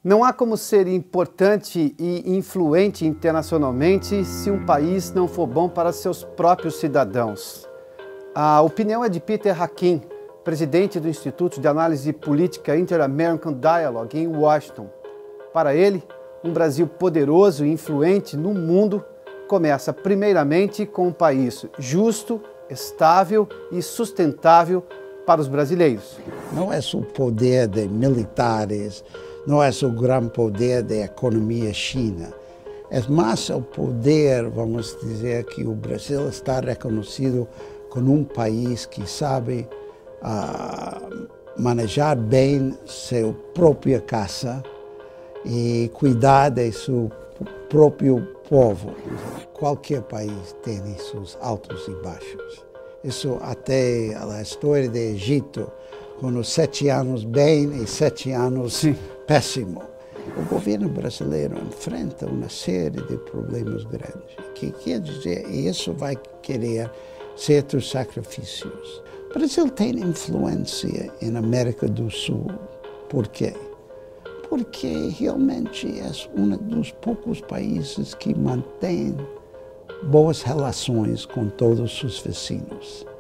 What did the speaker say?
Não há como ser importante e influente internacionalmente se um país não for bom para seus próprios cidadãos. A opinião é de Peter Hakim, presidente do Instituto de Análise Política Inter-American Dialogue em Washington. Para ele, um Brasil poderoso e influente no mundo começa primeiramente com um país justo, estável e sustentável para os brasileiros. Não é só o poder de militares, não é só o grande poder da economia China. É mais o poder, vamos dizer, que o Brasil está reconhecido como um país que sabe manejar bem sua própria casa e cuidar de seu próprio povo. Qualquer país tem seus altos e baixos. Isso até a história do Egito, com os 7 anos bem e 7 anos péssimo. O governo brasileiro enfrenta uma série de problemas grandes, que quer dizer, isso vai querer certos sacrifícios. O Brasil tem influência na América do Sul. Por quê? Porque realmente é um dos poucos países que mantém boas relações com todos os vizinhos.